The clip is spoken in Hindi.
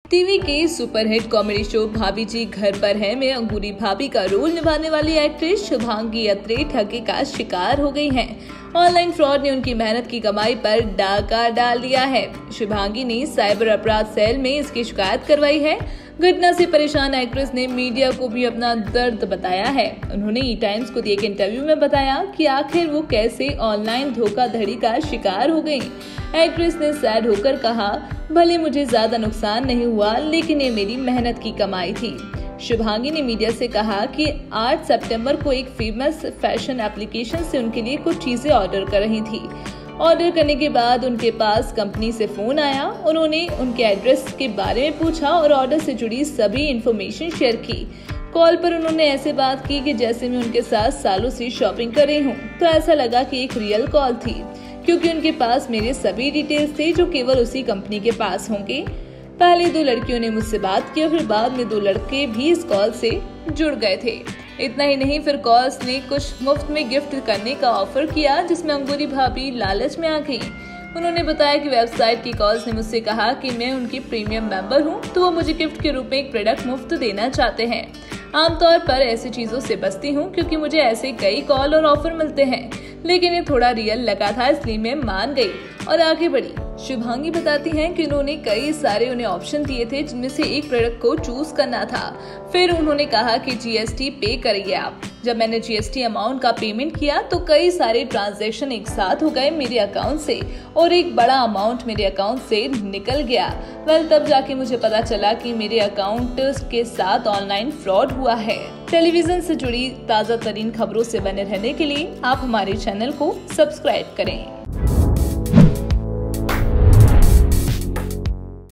टीवी के सुपरहिट कॉमेडी शो भाभी जी घर पर है में अंगूरी भाभी का रोल निभाने वाली एक्ट्रेस शुभांगी अत्रे ठगी का शिकार हो गई हैं। ऑनलाइन फ्रॉड ने उनकी मेहनत की कमाई पर डाका डाल दिया है। शुभांगी ने साइबर अपराध सेल में इसकी शिकायत करवाई है। घटना से परेशान एक्ट्रेस ने मीडिया को भी अपना दर्द बताया है। उन्होंने ई टाइम्स को दिए एक इंटरव्यू में बताया कि आखिर वो कैसे ऑनलाइन धोखाधड़ी का शिकार हो गई। एक्ट्रेस ने सैड होकर कहा, भले मुझे ज्यादा नुकसान नहीं हुआ, लेकिन ये मेरी मेहनत की कमाई थी। शुभांगी ने मीडिया से कहा कि 8 सितंबर को एक फेमस फैशन एप्लीकेशन से उनके लिए कुछ चीजें ऑर्डर कर रही थी। ऑर्डर करने के बाद उनके पास कंपनी से फोन आया। उन्होंने उनके एड्रेस के बारे में पूछा और ऑर्डर से जुड़ी सभी इंफॉर्मेशन शेयर की। कॉल पर उन्होंने ऐसे बात की कि जैसे मैं उनके साथ सालों से शॉपिंग कर रही हूँ। तो ऐसा लगा कि एक रियल कॉल थी, क्योंकि उनके पास मेरे सभी डिटेल्स थे जो केवल उसी कंपनी के पास होंगे। पहले 2 लड़कियों ने मुझसे बात की और फिर बाद में 2 लड़के भी इस कॉल से जुड़ गए थे। इतना ही नहीं, फिर कॉल्स ने कुछ मुफ्त में गिफ्ट करने का ऑफर किया, जिसमें अंगूरी भाभी लालच में आ गई। उन्होंने बताया कि वेबसाइट की कॉल्स ने मुझसे कहा कि मैं उनकी प्रीमियम मेंबर हूं, तो वो मुझे गिफ्ट के रूप में एक प्रोडक्ट मुफ्त देना चाहते हैं। आमतौर पर ऐसी चीजों से बचती हूं, क्योंकि मुझे ऐसे कई कॉल और ऑफर मिलते हैं, लेकिन ये थोड़ा रियल लगा था, इसलिए मैं मान गई और आगे बढ़ी। शुभांगी बताती हैं कि उन्होंने कई सारे उन्हें ऑप्शन दिए थे, जिनमें से एक प्रोडक्ट को चूज करना था। फिर उन्होंने कहा कि जीएसटी पे करिए आप। जब मैंने जीएसटी अमाउंट का पेमेंट किया तो कई सारे ट्रांजैक्शन एक साथ हो गए मेरे अकाउंट से और एक बड़ा अमाउंट मेरे अकाउंट से निकल गया। तब जाके मुझे पता चला कि मेरे अकाउंट के साथ ऑनलाइन फ्रॉड हुआ है। टेलीविजन से जुड़ी ताज़ा तरीन खबरों से बने रहने के लिए आप हमारे चैनल को सब्सक्राइब करें।